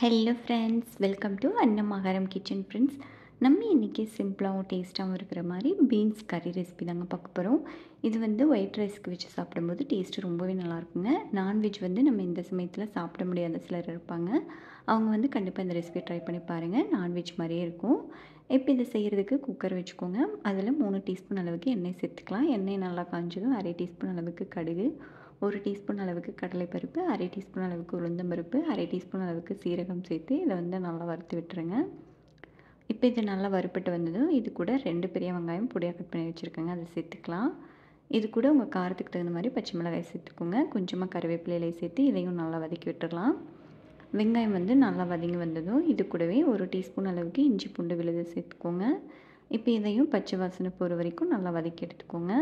Hello friends, welcome to அன்னமகாரம் kitchen friends. நம்ம இன்றைக்கி சிம்பிளாகவும் டேஸ்ட்டாகவும் இருக்கிற மாதிரி பீன்ஸ் கறி ரெசிபி தாங்க பார்க்க போகிறோம். இது வந்து ஒயிட் ரைஸ்க்கு வச்சு சாப்பிடும்போது டேஸ்ட்டு ரொம்பவே நல்லாயிருக்குங்க. நான்வெஜ் வந்து நம்ம இந்த சமயத்தில் சாப்பிட முடியாத சிலர் இருப்பாங்க. அவங்க வந்து கண்டிப்பாக இந்த ரெசிபி ட்ரை பண்ணி பாருங்கள். நான்வெஜ் மாதிரியே இருக்கும். இப்போ இதை செய்கிறதுக்கு குக்கர் வச்சுக்கோங்க. அதில் 3 டீஸ்பூன் அளவுக்கு எண்ணெய் சேர்த்துக்கலாம். எண்ணெய் நல்லா காஞ்சதும் அரை டீஸ்பூன் அளவுக்கு கடுகு, 1 டீஸ்பூன் அளவுக்கு கடலைப்பருப்பு, அரை டீஸ்பூன் அளவுக்கு உளுந்தம்பருப்பு, அரை டீஸ்பூன் அளவுக்கு சீரகம் சேர்த்து இதை வந்து நல்லா வறுத்து விட்டுருங்க. இப்போ இது நல்லா வறுப்பட்டு வந்ததும் இது கூட 2 பெரிய வெங்காயம் பொடியாக கட் பண்ணி வச்சுருக்கேங்க, அதை சேர்த்துக்கலாம். இது கூட உங்கள் காரத்துக்கு தகுந்த மாதிரி பச்சை மிளகாய் சேர்த்துக்கோங்க. கொஞ்சமாக கருவேப்பிலையை சேர்த்து இதையும் நல்லா வதக்கி விட்டுடலாம். வெங்காயம் வந்து நல்லா வதங்கி வந்ததும் இது கூடவே 1 டீஸ்பூன் அளவுக்கு இஞ்சி பூண்டு விழுது சேர்த்துக்கோங்க. இப்போ இதையும் பச்சை வாசனை போகிற வரைக்கும் நல்லா வதக்கி எடுத்துக்கோங்க.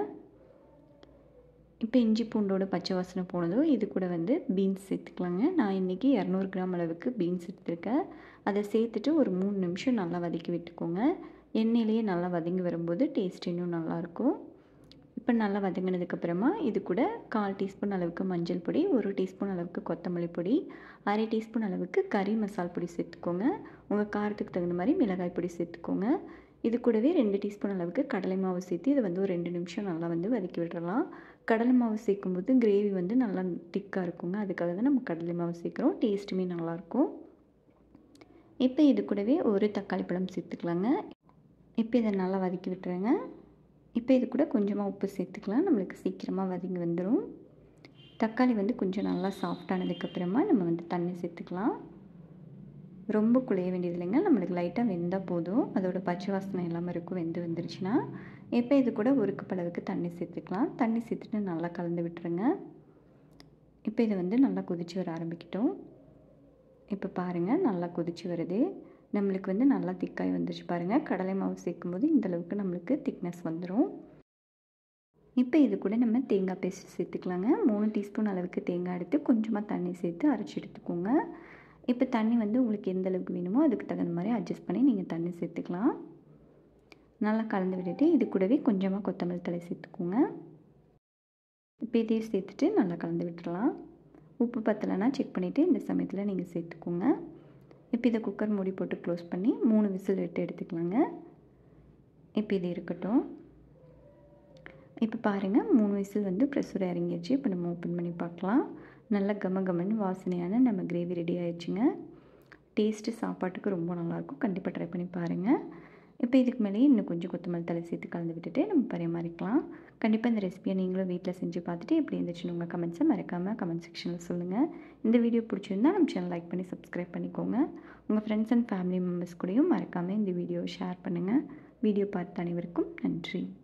இப்போ இஞ்சி பூண்டோட பச்சை வாசனை போனதும் இது கூட வந்து பீன்ஸ் சேர்த்துக்கலாங்க. நான் இன்றைக்கி 200 கிராம் அளவுக்கு பீன்ஸ் எடுத்துருக்கேன். அதை சேர்த்துட்டு ஒரு 3 நிமிஷம் நல்லா வதக்கி விட்டுக்கோங்க. எண்ணெயிலேயே நல்லா வதங்கி வரும்போது டேஸ்ட் இன்னும் நல்லாயிருக்கும். இப்போ நல்லா வதங்கினதுக்கப்புறமா இது கூட 1/4 டீஸ்பூன் அளவுக்கு மஞ்சள் பொடி, 1 டீஸ்பூன் அளவுக்கு கொத்தமல்லி பொடி, அரை டீஸ்பூன் அளவுக்கு கறி மசால் பொடி சேர்த்துக்கோங்க. உங்கள் காரத்துக்கு தகுந்த மாதிரி மிளகாய் பொடி சேர்த்துக்கோங்க. இது கூடவே 2 டீஸ்பூன் அளவுக்கு கடலை மாவு சேர்த்து இதை வந்து ஒரு 2 நிமிஷம் நல்லா வந்து வதக்கி விட்டுறலாம். கடலை மாவு சேர்க்கும்போது கிரேவி வந்து நல்லா திக்காக இருக்குங்க. அதுக்காக தான் நம்ம கடலை மாவு சேர்க்குறோம். டேஸ்ட்டுமே நல்லாயிருக்கும். இப்போ இது கூடவே ஒரு தக்காளி பழம் சேர்த்துக்கலாங்க. இப்போ இதை நல்லா வதக்கி விட்டுருங்க. இப்போ இது கூட கொஞ்சமாக உப்பு சேர்த்துக்கலாம். நம்மளுக்கு சீக்கிரமாக வதங்கி வந்துடும். தக்காளி வந்து கொஞ்சம் நல்லா சாஃப்டானதுக்கப்புறமா நம்ம வந்து தண்ணி சேர்த்துக்கலாம். ரொம்ப குழைய வேண்டியது இல்லைங்க. நம்மளுக்கு லைட்டாக வெந்தால் போதும். அதோட பச்சை வாசனை எல்லாமே இருக்கும் வெந்து வந்துருச்சுன்னா. இப்போ இது கூட 1 கப் அளவுக்கு தண்ணி சேர்த்துக்கலாம். தண்ணி சேர்த்துட்டு நல்லா கலந்து விட்டுருங்க. இப்போ இதை வந்து நல்லா கொதித்து வர ஆரம்பிக்கட்டும். இப்போ பாருங்கள், நல்லா கொதித்து வருது. நம்மளுக்கு வந்து நல்லா திக்காய் வந்துருச்சு பாருங்கள். கடலை மாவு சேர்க்கும்போது இந்தளவுக்கு நம்மளுக்கு திக்னஸ் வந்துடும். இப்போ இது கூட நம்ம தேங்காய் பேஸ்ட் சேர்த்துக்கலாங்க. 3 டீஸ்பூன் அளவுக்கு தேங்காய் எடுத்து கொஞ்சமாக தண்ணி சேர்த்து அரைச்சி எடுத்துக்கோங்க. இப்போ தண்ணி வந்து உங்களுக்கு எந்த அளவுக்கு வேணுமோ அதுக்கு தகுந்த மாதிரி அட்ஜஸ்ட் பண்ணி நீங்கள் தண்ணி சேர்த்துக்கலாம். நல்லா கலந்து விட்டுட்டு இது கூடவே கொஞ்சமாக கொத்தமல்லி தழை சேர்த்துக்கோங்க. இப்போ இதையும் சேர்த்துட்டு நல்லா கலந்து விட்டுடலாம். உப்பு பத்தலைன்னா செக் பண்ணிவிட்டு இந்த சமயத்தில் நீங்கள் சேர்த்துக்கோங்க. இப்போ இதை குக்கர் மூடி போட்டு க்ளோஸ் பண்ணி 3 விசில் விட்டு எடுத்துக்கலாங்க. இப்போ இது இருக்கட்டும். இப்போ பாருங்கள், 3 விசில் வந்து ப்ரெஷர் இறங்கிடுச்சு. இப்போ நம்ம ஓப்பன் பண்ணி பார்க்கலாம். நல்லா கமகமன்னு வாசனையான நம்ம கிரேவி ரெடி ஆயிடுச்சுங்க. டேஸ்ட்டு சாப்பாட்டுக்கு ரொம்ப நல்லாயிருக்கும். கண்டிப்பாக ட்ரை பண்ணி பாருங்கள். இப்போ இதுக்கு மேலேயே இன்னும் கொஞ்சம் கொத்தமல்லி தழை சேர்த்து கலந்து விட்டுட்டு நம்ம பரிமாறிக்கலாம். கண்டிப்பாக இந்த ரெசிபியை நீங்களும் வீட்டில் செஞ்சு பார்த்துட்டு எப்படி இருந்துச்சுன்னு உங்கள் கமெண்ட்ஸை மறக்காமல் கமெண்ட் செக்ஷனில் சொல்லுங்கள். இந்த வீடியோ பிடிச்சிருந்தால் நம்ம சேனல் லைக் பண்ணி சப்ஸ்கிரைப் பண்ணிக்கோங்க. உங்கள் ஃப்ரெண்ட்ஸ் அண்ட் ஃபேமிலி மெம்பர்ஸ் கூடயும் மறக்காமல் இந்த வீடியோவை ஷேர் பண்ணுங்கள். வீடியோ பார்த்த அனைவருக்கும் நன்றி.